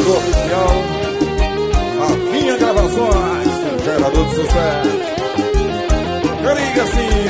do oficial Rafinha Gravações, gerador de sucesso. Eu ligo assim: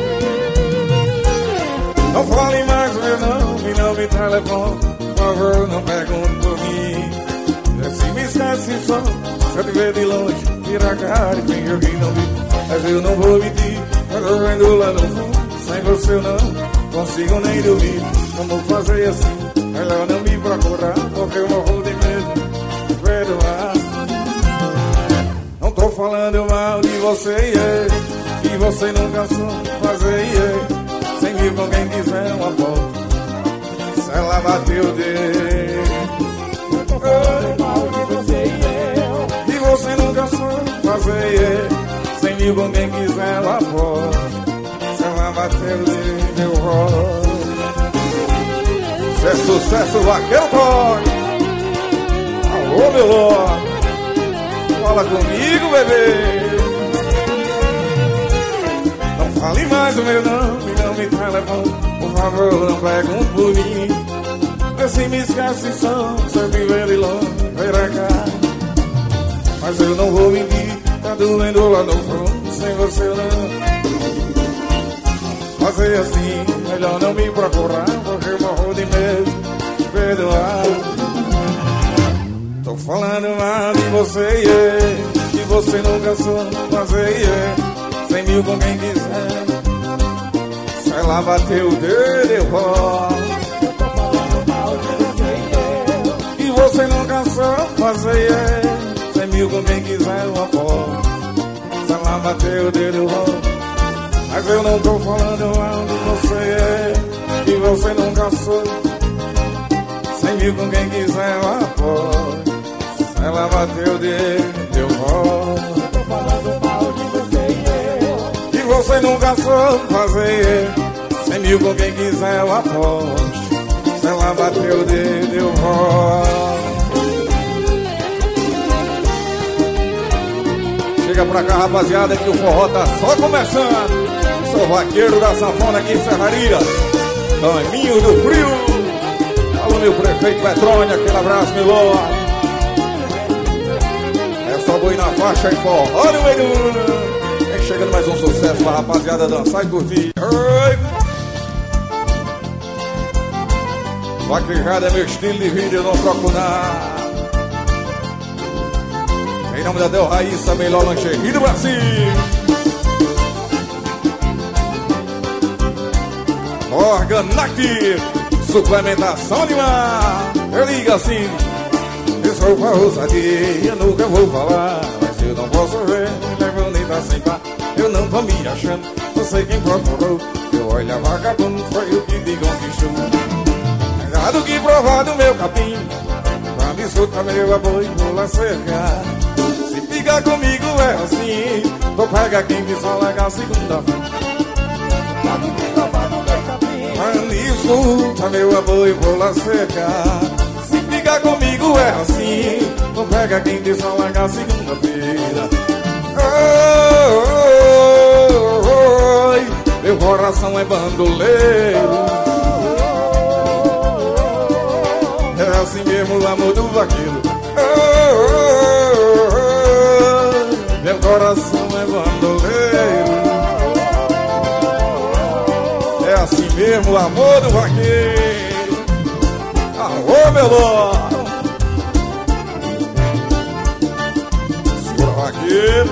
não fale mais meu nome, não me telefone, por favor, não pergunte por mim. Se me esquece só, se eu te ver de longe, vira a cara e finge que não vi. Mas eu não vou mentir, mas eu vendo lá no fundo, sem você eu não consigo nem dormir. Como fazer assim? Melhor não me procurar, porque eu morro de medo de perdoar. Não tô falando mal de você, que você nunca soube fazer, 100 mil com quem quiser uma foto, se ela bateu o dedo. Não tô falando mal de você, que você nunca soube fazer, 100 mil com quem quiser uma foto, se ela bateu o dedo, eu rodo. Se é sucesso, vaqueiro toque. Alô, meu lote, fala comigo, bebê. Não fale mais o meu nome, não me telefone, por favor, não pergunte por mim. Vê se me esquece só, se eu me ver de longe, vira cá. Mas eu não vou mentir, tá doendo lá no fundo, sem você eu não fazer assim, melhor não me procurar, porque eu morro de medo de perdoar. Tô falando mal de você, que você nunca soube fazer, 100 mil com quem quiser, se ela bater o dedo eu volto. Tô falando mal de você, que você nunca soube fazer, 100 mil com quem quiser eu apoio, se ela bater o dedo eu volto. Mas eu não tô falando mal de você, que você nunca soube, 100 mil com quem quiser eu apoio, se ela bateu o dedo eu volto. Eu tô falando mal de você, que você nunca soube fazer, 100 mil com quem quiser eu apoio, se ela bateu o dedo eu volto. Chega pra cá, rapaziada, que o forró tá só começando. Sou vaqueiro da sanfona aqui em Serraria, Caminho do Frio. Alô, meu prefeito Petrônia, aquele abraço, meu lord. É só boi na faixa e forró no meio do mundo. Vem chegando mais um sucesso pra rapaziada dançar e curtir. Oi. Vaquejada é meu estilo de vida, eu não troco nada. Em nome da Del Raíssa, melhor lancheria do Brasil. Organac, suplementação animal. Eu ligo assim: eu sou uma ousadia, nunca vou falar, mas eu não posso ver, mulher bonita sem par. Eu não tô me achando, não sei quem procurou. Eu olho a vagabundo, foi o que me conquistou. Gado que provar do meu capim, pra me escutar meu amor e vou lá cercar. Se ficar comigo é assim, tô pega quem me só largar segunda-feira. Me escuta meu amor e vou lá cercar. Se ficar comigo é assim, não pega quem diz só largar segunda-feira. Oi, meu coração é bandoleiro. É assim mesmo o amor do vaqueiro. Meu coração é bandoleiro. É assim mesmo o amor do vaqueiro. Alô, meu lord, segura vaqueiro.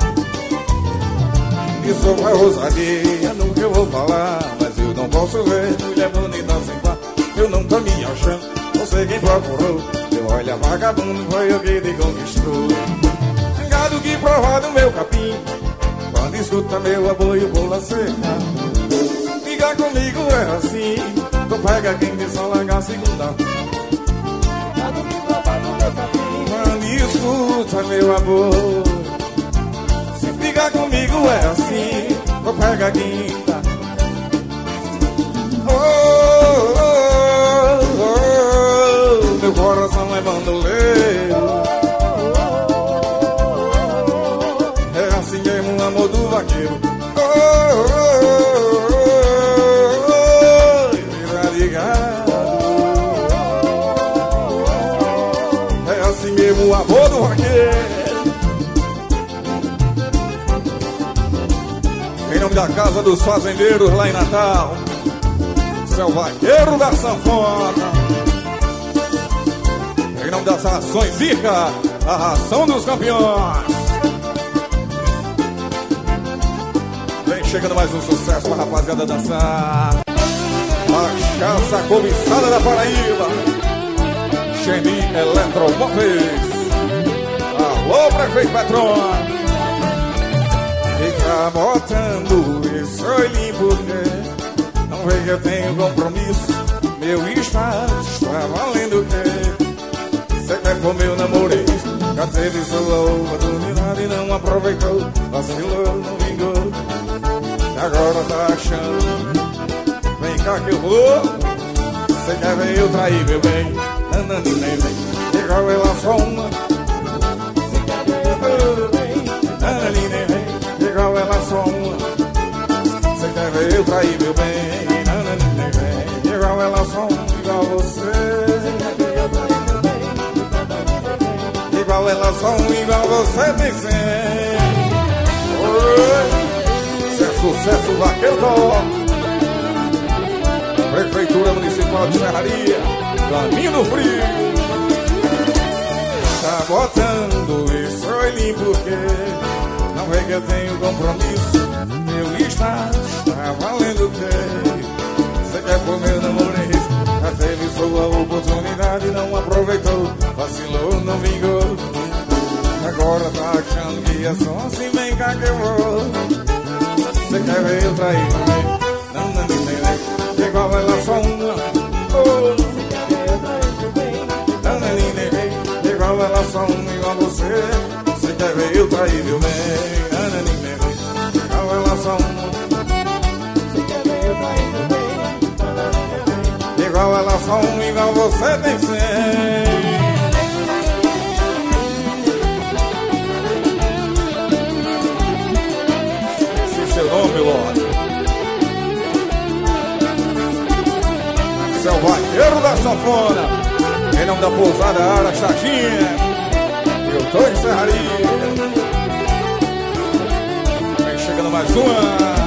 Isso é ousadia, nunca eu vou falar, mas eu não posso ver mulher bonita sem par. Eu não tô me achando, não sei quem procurou. Eu olho a vagabundo, foi o que te conquistou. Gado que provar do meu capim, quando escuta meu amor eu vou lá cercar. Ficar comigo é assim, tu pega quem me só largar segunda. Gado que provar do meu capim, quando escuta meu amor. Se ficar comigo é assim, tu pega quinta. Meu coração é bandoleiro. É assim mesmo o amor do vaqueiro. Vira ligado. É o avô do vaqueiro. Em nome da Casa dos Fazendeiros lá em Natal, seu vaqueiro da sanfona. Em nome das rações Zica, a ração dos campeões. Vem chegando mais um sucesso pra rapaziada dançar. Cachaça cobiçada da Paraíba, Xeni Eletromóveis. Alô, prefeito Patrão. Fica botando esse olhinho porque não vê que eu tenho compromisso. Meu estado está valendo o quê? Você quer comer o namorei? Já teve sua oportunidade e não aproveitou. Vacilou, não vingou, agora tá achando. Vem cá que eu vou. Você quer ver eu trair, meu bem? Nananina, vem, igual ela soma. Você quer ver eu trair, meu bem? Nananina, vem, igual ela soma. Você quer ver eu trair, meu bem? Nananina, vem, igual ela soma, igual você. Igual ela soma, igual você tem sempre. Isso é sucesso, vaqueiro top. Prefeitura Municipal de Serraria, Caminho do Frio. Tá botando isso olhinho porque não vê que eu tenho compromisso. Meu estado está valendo o quê? Você quer comer namorês? Já teve sua oportunidade e não aproveitou. Vacilou, não vingou, agora tá achando que é só assim. Vem cá que eu vou. Você quer ver eu trair? Não, não, não, não. Igual ela só uma, oh, você quer ver eu trair, meu bem? Nananina, igual ela só uma, igual você. Você quer ver eu trair, meu bem? Nananina, igual ela só uma. Você quer ver eu trair, meu bem? Nananina, igual ela só uma, igual você tem sempre. Esse é seu nome, Lorde. É o vaqueiro da sanfona, em nome da pousada Ara Chatinha. Eu tô em Serraria. Vem chegando mais uma.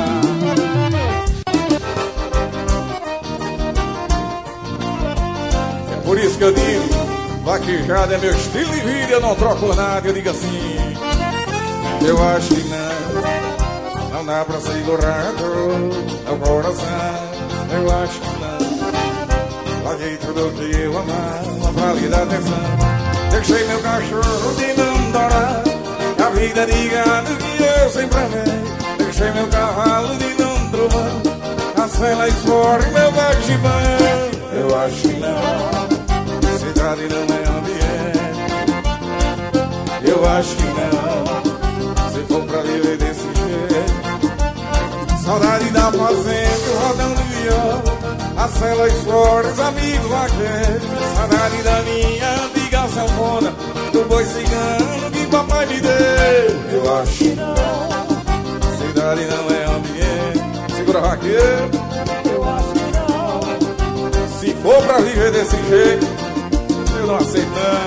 É por isso que eu digo, vaquejada é meu estilo de vida. Eu não troco nada, eu digo assim. Eu acho que não dá pra segurar no coração. Eu acho que não. Paguei tudo que eu amava pra lhe dar atenção. Deixei meu cachorro de não dourar, a vida de gado que eu sempre amei. Deixei meu cavalo de não trovar, as velas fora e meu vagibão. Eu acho que não, cidade não é ambiente. Eu acho que não, se for pra viver desse jeito. Saudade da fazenda, rodando viola, as celas fora, os amigos vaqueiros. Saudade da minha antiga sanfona, do boi cigano que papai me deu. Eu acho que não, cidade não é ambiente. Segura vaqueiro. Eu acho que não, se for pra viver desse jeito, eu não aceito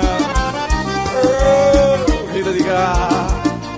não. Oh, vida de gato.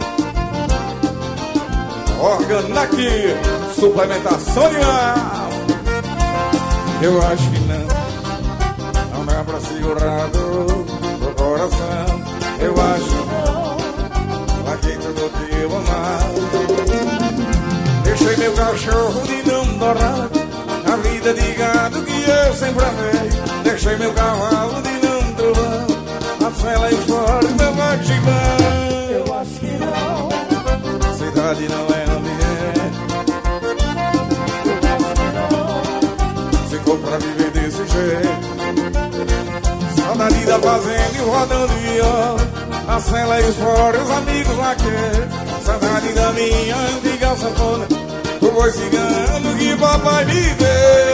Organac, suplementação animal. Eu acho que não dá pra segurar do coração. Eu acho que não, larguei tudo que eu amava. Deixei meu cachorro de não dourar, a vida de gado que eu sempre amei. Deixei meu cavalo de não dourar, a fela e fora meu vagibão. Eu acho que não, cidade não é ambiente. Ficou pra viver desse jeito. Saudade da fazenda e rodando viola, a cela e os fora, os amigos vaqueiros. Saudade da minha antiga sanfona, do boi cigano que papai me deu.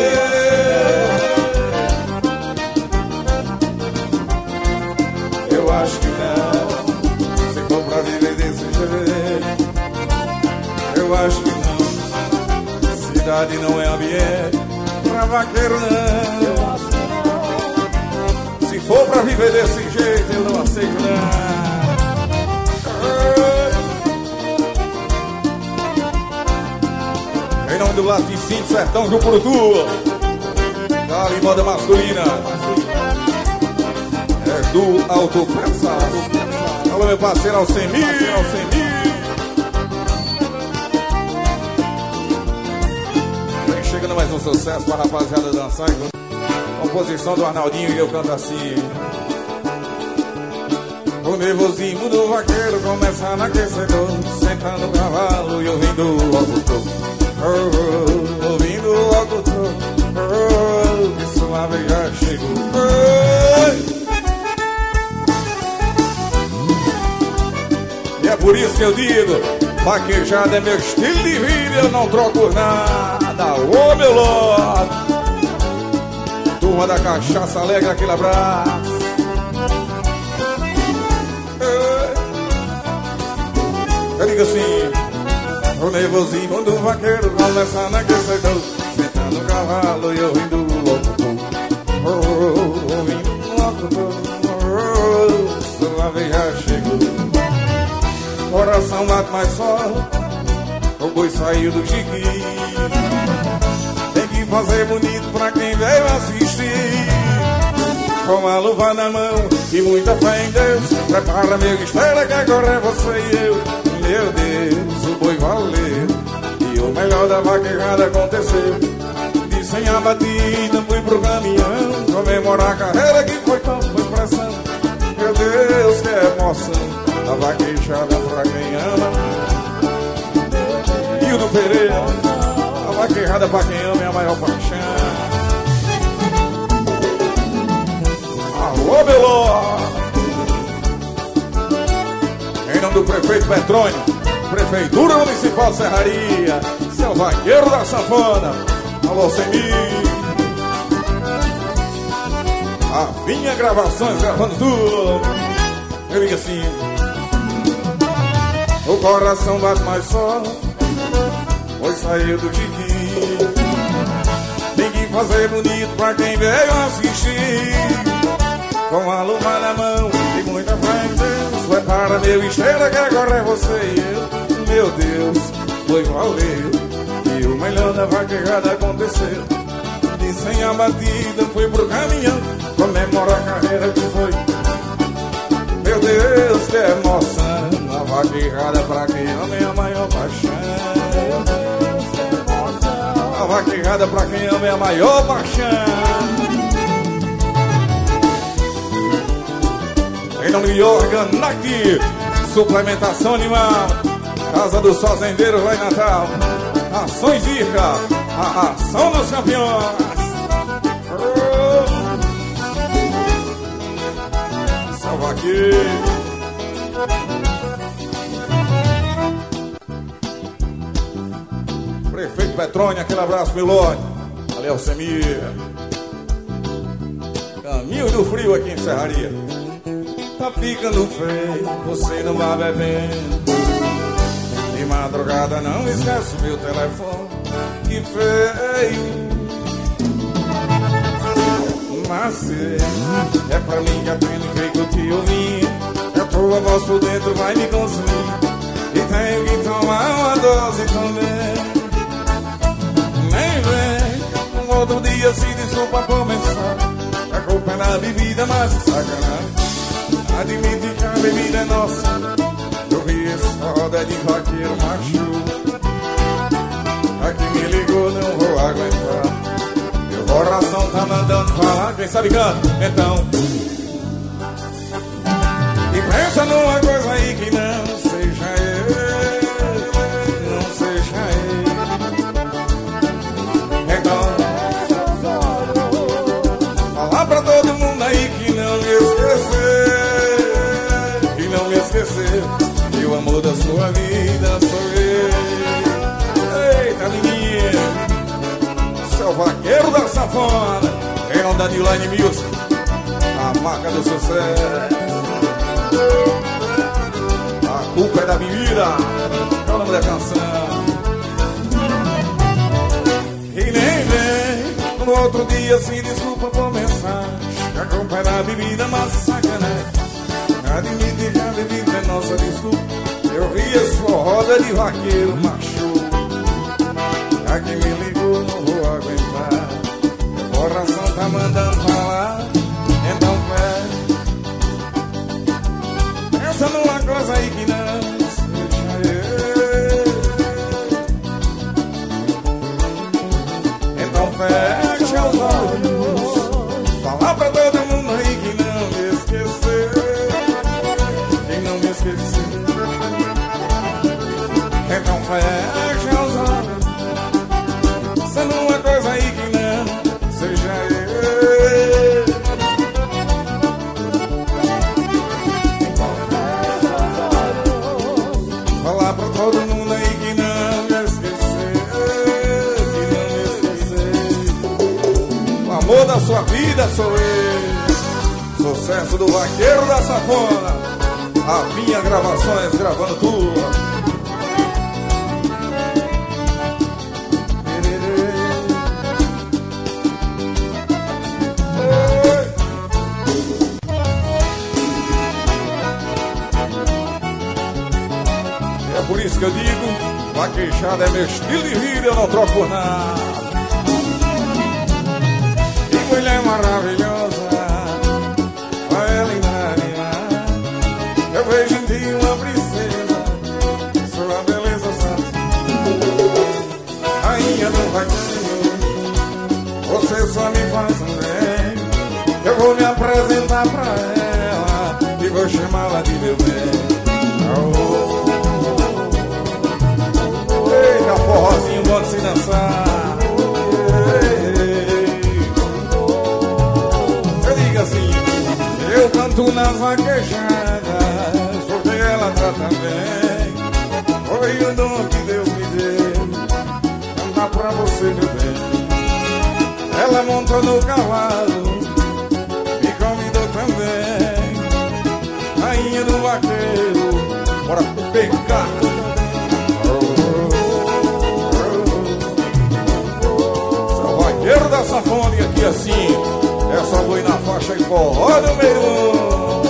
Eu acho que não, ficou pra viver desse jeito. Eu acho que não, cidade não é ambiente pra vaqueiro não. for pra viver desse jeito, eu não aceito não. Em nome do Latim Cinto Sertão do Purutu, Dali moda masculina, é do Alto Pressa. Alô meu parceiro Alcemir. Vem chegando mais um sucesso para a rapaziada dançar. Composição do Arnaldinho e eu canto assim. O nervosismo do vaqueiro começa no aquecedor, sentando no cavalo e ouvindo o locutor. Ouvindo o locutor, que suave já chegou. E é por isso que eu digo, vaquejada é meu estilo de vida, eu não troco nada. Ô meu lorde, turma da cachaça alegre, aquele abraço. Eu digo assim, o nervosismo do vaqueiro começa na aquecedor, sentando no cavalo e ouvindo o locutor. Ouvindo o locutor, suave já chegou. Coração bate mais forte, o boi saiu do chiquinho. Tem que fazer bonito pra quem veio assistir. Com a luva na mão e muita fé em Deus, prepara meu estrela que agora é você e eu. Meu Deus, o boi valeu e o melhor da vaquejada aconteceu. De sem a batida fui pro caminhão, comemorar a carreira que foi tão foi pressão. Meu Deus, que emoção, a vaquejada pra quem ama. E o do Pereira, a vaquejada pra quem ama é a maior paixão. Alô, Beló! Em nome do prefeito Petrônio, Prefeitura Municipal de Serraria, seu vaqueiro da sanfona, alô Semir. A Vinha Gravações gravando tudo. Eu digo assim, o coração bate mais forte, pois saiu do chiquinho. Tem que fazer bonito pra quem veio assistir. Com a luva na mão e muita fé em Deus, prepara meu estrela que agora é você e eu. Meu Deus, foi valeu e o melhor da vaquejada aconteceu. De sem a batida fui pro caminhão, comemora a carreira que foi. Meu Deus, que emoção, a vaquejada pra quem ama é a maior paixão. A vaquejada pra quem ama é a maior paixão. Em nome de Organac, suplementação animal, Casa dos Fazendeiros lá em Natal, Ações Irca, a ação dos campeões. Salva aqui. Prefeito Petrônio, aquele abraço, meu lorde. Valeu, Semir. Caminho do frio aqui em Serraria. Tá ficando feio, você não vai bebendo. De madrugada não esquece meu telefone. Que feio. Mas é pra mim que aprendo que eu te ouvi. A tua voz por dentro vai me consumir. E tenho que tomar uma dose também. Nem vem, um outro dia se desculpa começar. A culpa é na bebida, mas sacanagem. Admite que a bebida é nossa. Eu vi essa roda de vaqueiro macho. Aqui me ligou, não vou aguentar. Meu coração tá mandando falar. Quem sabe canta? Então. E pensa numa coisa aí que não seja eu. Não seja eu. Então falar pra todo mundo aí que não me esqueceu. E o amor da sua vida sou eu. Eita menina, seu vaqueiro da sanfona, em nome da New Line Music, a marca do sucesso. A culpa é da bebida, é o nome da canção. E nem vem, no outro dia se desculpa por mensagem. A culpa é da bebida, mas sacanagem. Admite que a bebida é nossa desculpa. Eu vi a sua roda de vaqueiro macho. A que me ligou não vou aguentar. O coração tá mandando falar. Então pensa numa coisa aí que não seja eu. Então fecha os olhos. Falar pra todo mundo aí que não me esqueceu. Que não me esqueceu. Então fecha os olhos. Pensa numa coisa aí que não seja eu. Falar pra todo mundo aí que não me esqueceu. Que não me esqueceu. O amor da sua vida sou eu. Sucesso do Vaqueiro da Sanfona. A minha gravações gravando tudo. Por isso que eu digo, vaquejada é meu estilo de vida, eu não troco por nada. Que mulher maravilhosa, ela enganar. Eu vejo em ti uma princesa, sua beleza santa. Rainha do vaqueiro, você só me faz um bem. Eu vou me apresentar pra ela e vou chamá-la de meu bem. Eita, forrozinho bom de se dançar. Eu digo assim, eu canto nas vaquejadas, porque ela trata bem. Foi o dom que Deus me deu, cantar pra você, meu bem. Ela montou no cavalo, me convidou também. Rainha do vaqueiro, bora pegar. Vaqueiro da Sanfona e aqui assim, é só boi na faixa e forró no meio.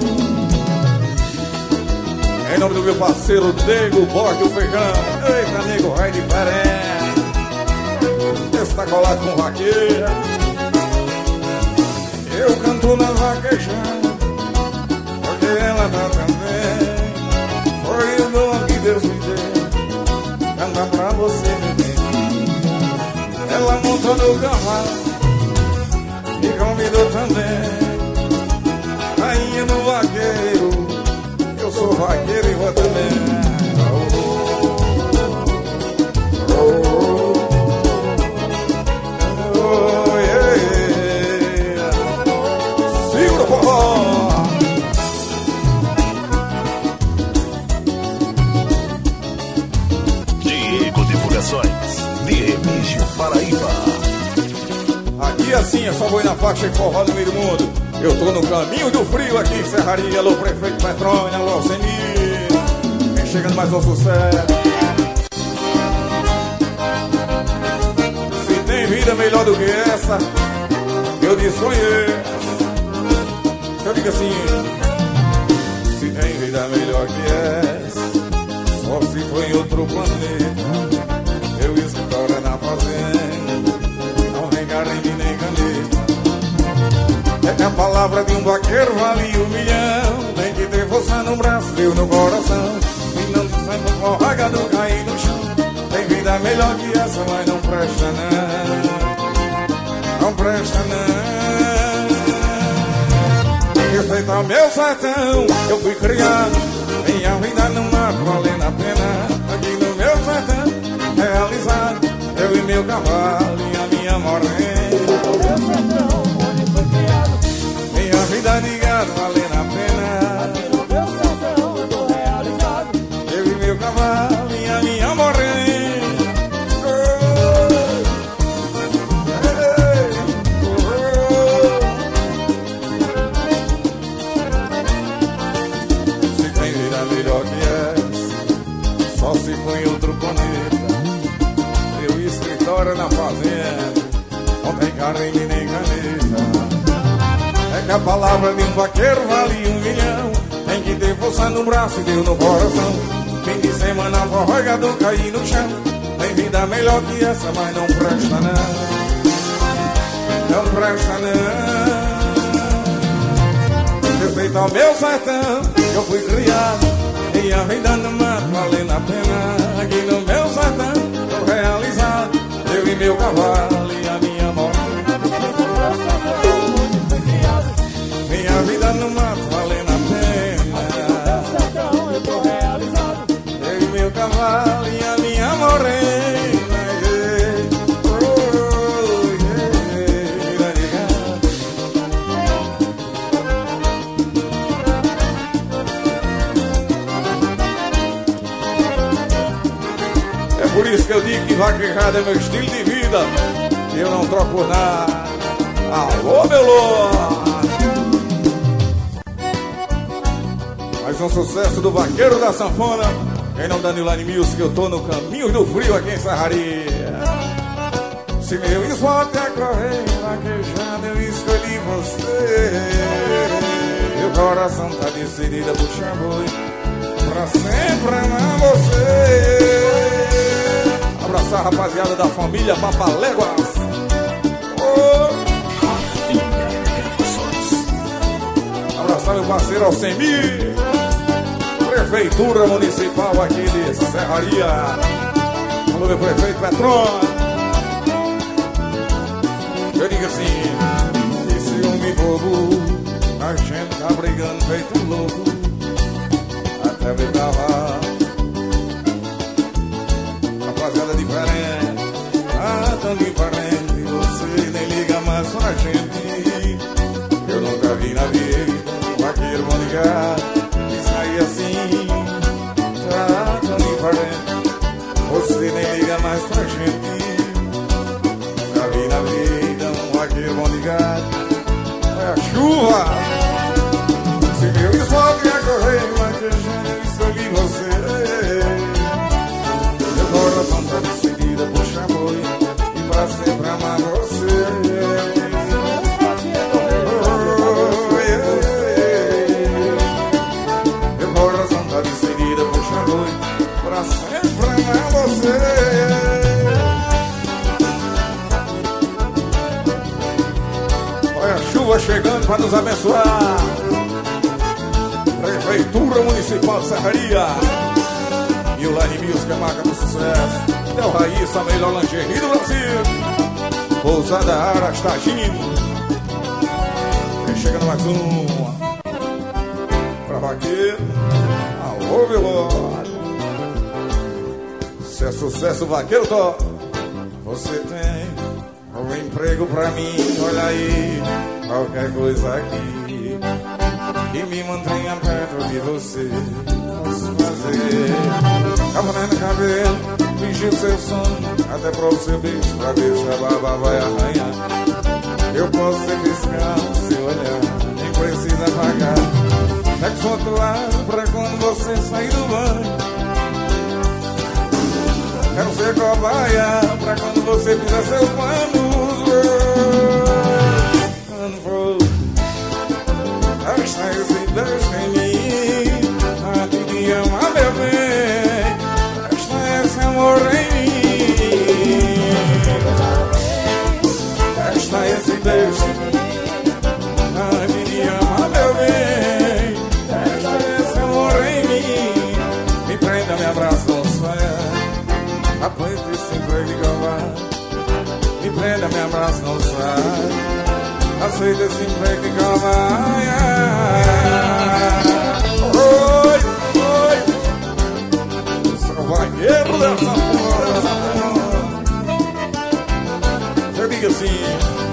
Em nome do meu parceiro Nego, Borg, o Feijão. Eita, nego, vai de paré. Esse tá colado com vaqueira. Eu canto nas vaquejadas, porque ela tá também. Foi o dom que Deus me deu, cantar pra você, meu bem. Ela montou no cavalo, me convidou também. Rainha do vaqueiro, eu sou vaqueiro e vou também. Yeah. Segura o forró. Diego Divulgações de Remígio, Paraíba. Aqui assim é só boi na faixa e forró no meio do mundo. Eu tô no caminho do frio aqui em Serraria. Alô, prefeito Petrônia, alô, Alcemir. Vem chegando mais um sucesso. Se tem vida melhor do que essa, eu desconheço. Eu digo assim, se tem vida melhor que essa, só se foi em outro planeta. Eu escritório na fazenda, não tem carinho nem caneta. É que a palavra de um vaqueiro vale 1 milhão. Tem que ter força no braço, frio no coração, e não sempre forragado cair no chão. Tem vida melhor que essa, mas não presta não. Não presta não. Respeita o meu sertão, eu fui criado. Minha vida no mato valendo a pena. Aqui no meu sertão, realizado, eu e meu cavalo e a minha morena. Meu sertão, onde foi criado, minha vida de gado valendo a pena. Aqui no meu sertão, eu tô realizado, eu e meu cavalo e a minha morena. Melhor que essa, só se foi em outro planeta. Eu escritório na fazenda, não tem carinho nem caneta. É que a palavra de um vaqueiro vale 1 milhão. Tem que ter força no braço e Deus no coração. Fim de semana forrogado cair no chão. Tem vida melhor que essa, mas não presta não. Não presta não. Respeito ao meu sertão, eu fui criado e a vida no mato valendo a pena. Aqui no meu sertão, tô realizado, eu e meu cavalo e a minha moto. Minha vida no mato valendo a pena. Eu tô realizado, eu e meu cavalo e a minha morena. Por isso que eu digo que vaquejada é meu estilo de vida, eu não troco por nada. Alô, meu louco! Mais um sucesso do Vaqueiro da Sanfona. Em nome da New Line Music, eu tô no caminho do frio aqui em Serraria. Se meu esporte é correr, vaquejada, eu escolhi você. Meu coração tá decidido a puxar boi pra sempre amar você. Abraçar a rapaziada da família Papaléguas. Abraçar meu parceiro Alcemir. Prefeitura Municipal aqui de Serraria. Alô, meu prefeito Petron. Eu digo assim: esse homem bobo, a gente tá brigando feito louco. Até ver cavalo. Rapaziada diferente, tão diferente. Você nem liga mais pra gente. Eu nunca vi na vida um vaqueiro bom ligar e sair assim, tão diferente. Você nem liga mais pra gente. Nunca vi na vida um vaqueiro bom ligar. É a chuva. Se meu esporte é correr, vaquejando, eu escolhi você. Coração tá decidida por chamou e pra sempre amar você. Meu coração tá decidida por chamou e pra sempre amar você. Olha a chuva chegando pra nos abençoar. Prefeitura Municipal de Serraria. E o Line Music é a marca do sucesso. Del Raíssa, a melhor lingerie do Brasil. Pousada Arastagino. Vem chegando mais uma pra vaqueiro. Alô, velório. Se é sucesso, vaqueiro, tô. Você tem um emprego pra mim, olha aí. Qualquer coisa aqui que me mantenha perto de você. Posso fazer cafuné no cabelo, fingir seu sono, até pro seu beijo, pra ver se a barba vai arranhar. Eu posso ser fiscal, seu olhar, nem precisa pagar. Sexo atuado pra quando você sair do banho. Quero ser cobaia pra quando você fizer seus planos. Deixa esse beijo em mim, a me ama, meu bem. Deixa esse amor em mim. Deixa esse beijo em mim, a me ama, meu bem. Deixa esse amor em mim. Me prenda, me abraça, não saia. Aproveite esse emprego de cavalo. Me prenda, me abraça, não saia. Aceita esse emprego de cavalo. Oi, oi. Sou vaqueiro dessa porra. Eu digo assim: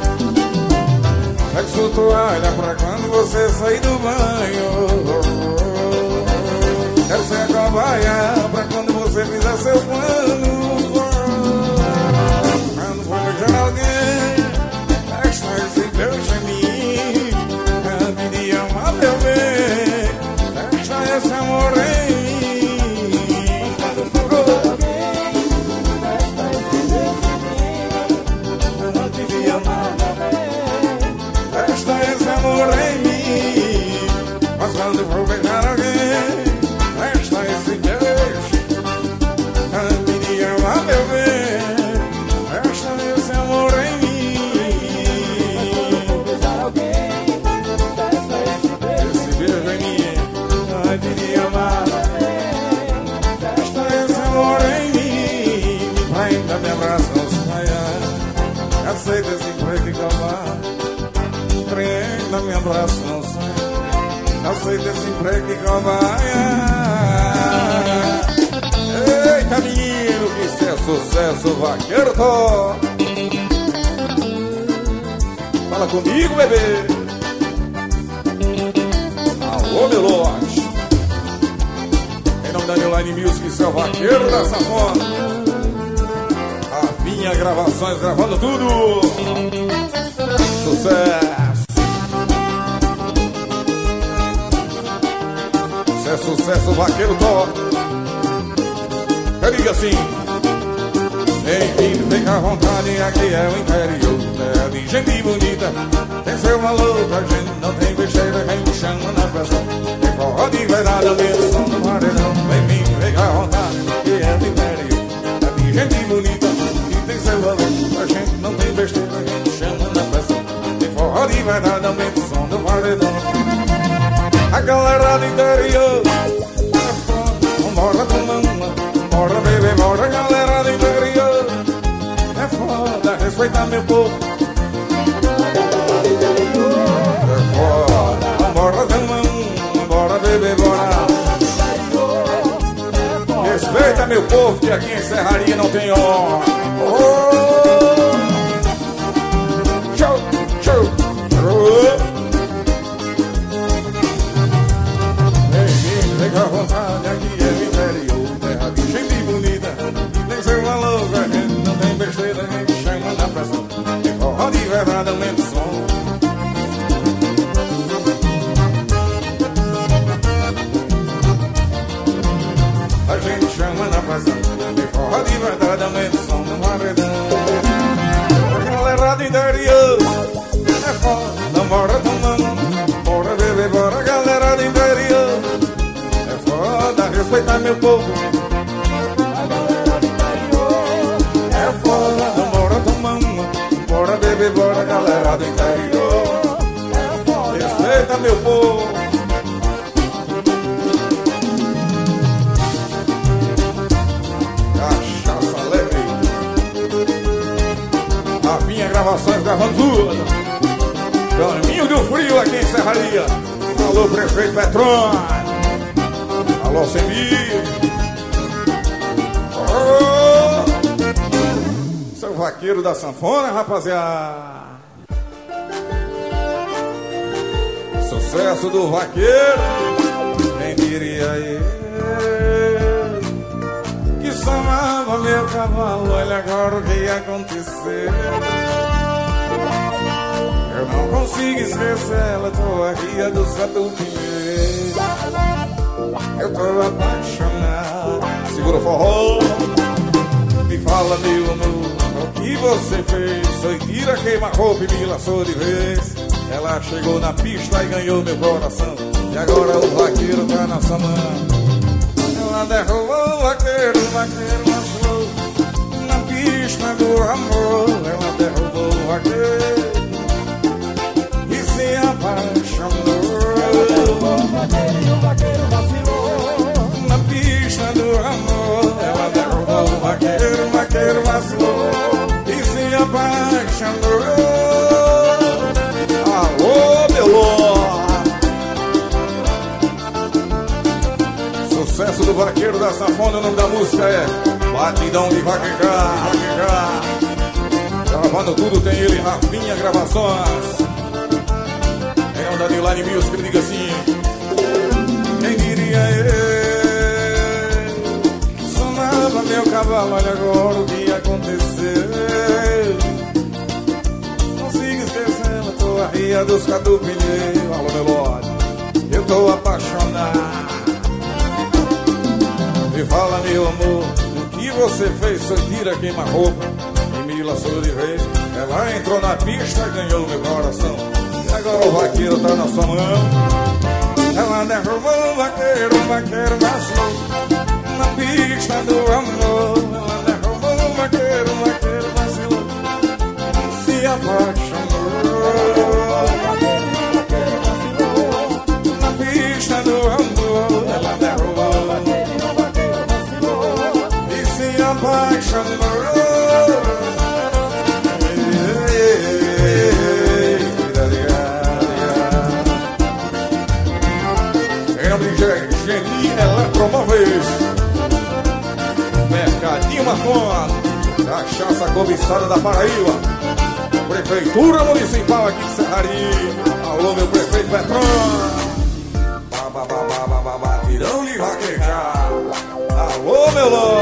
pega sua toalha pra quando você sair do banho. Quero ser cobaia pra quando você fizer seus planos. Quando for beijar alguém, deixa esse beijo em mim. Cante de amar, meu bem. Deixa esse amor em mim. Quando for alguém, deixa esse beijo em mim. Cante de amar, meu bem. Deixa esse amor em mim. vou beijar alguém, presta esse beijo. Me ama, meu bem, presta esse amor em mim. Beijar alguém, presta esse beijo. Esse beijo em mim, ai, me ama. Presta esse amor em mim. Me prenda, me abraça, não saia. Aceita esse emprego e calma. Prenda, me abraça, não saia. Aceita esse emprego e cobaia. Eita, menino, que isso é sucesso, vaqueiro Tó. Fala comigo, bebê. Alô, meu lote. Em nome da New Line Music, isso é o vaqueiro da sanfona. Rafinha Gravações, gravando tudo. Sucesso. É sucesso, vaqueiro Tó. Eu digo assim: bem-vindo, fica à vontade, aqui é o interior. É de gente bonita, tem seu valor. A gente não tem besteira, quem me chama na festa. Tem forró de verdade, mesmo som do paredão. Bem-vindo, fica à vontade, aqui é o interior. É de gente bonita, e tem seu valor. A gente não tem besteira, quem me chama na festa. Tem forró de verdade, mesmo som do paredão. A galera do interior, bora tomando, bora beber, bora galera do interior. É foda, respeitar meu povo. É foda, bora tomando, bora beber, bora. Respeita meu povo, que aqui em Serraria não tem hora. Show, show, show. Fica à vontade, aqui é o interior. Terra de gente bonita, que tem seu valor. A gente não tem besteira, a gente chama na pressão. Tem forró de verdade, aumenta o som. A gente chama na pressão. Tem forró de verdade, aumenta o som no paredão. A galera do interior é foda, bora tomando, bora beber, bora galera do interior. Respeitar meu povo. A galera do interior é foda, bora tomando, bora beber, bora galera do interior. é foda. Respeita meu povo. Cachaça leve. Rafinha Gravações, gravando tudo. Caminho do Frio aqui em Serraria. Alô, prefeito Petrone. Alô, Semir. Oh! Seu vaqueiro da sanfona, rapaziada. Sucesso do vaqueiro. Quem diria eu que só amava meu cavalo. Olha agora o que aconteceu. Eu não consigo esquecer ela. Tô aqui a dos Catupinheiros. Eu tô apaixonado. Segura o forró. Me fala, meu amor, o que você fez? Foi tira, queima roupa e me laçou de vez. Ela chegou na pista e ganhou meu coração. E agora o vaqueiro tá na sua mão. Ela derrubou o vaqueiro vacilou na pista do amor. Ela derrubou o vaqueiro e se apaixonou. Ela derrubou o vaqueiro e o vaqueiro vacilou na pista do amor. Ela derrubou o vaqueiro vacilou e se apaixonou. Alô, meu louco. Sucesso do vaqueiro da sanfona. O nome da música é Batidão de Vaquejar. Gravando tudo tem ele, Rafinha Gravações. É onda de Line Music, ele diga assim: quem diria eu que sonava meu cavalo. Olha agora o que aconteceu. Consigo esquecer, eu tô a ria dos Catupinheiros. Alô, meu lorde, eu tô apaixonado. Me fala, meu amor, o que você fez? Foi tira, queima roupa e me laçou de vez. Ela entrou na pista, ganhou meu coração. E agora o vaqueiro tá na sua mão. Ela derrubou o vaqueiro vacilou na pista do amor. Ela derrubou o vaqueiro vacilou, se apaixonou. Na pista do amor, ela derrubou e se apaixonou. Geni Eletromóveis, Mercadinho Marcon, cachaça cobiçada da Paraíba, Prefeitura Municipal aqui de Serraria. Alô, meu prefeito Petron. Tirão de vaquejar. Alô, meu louco.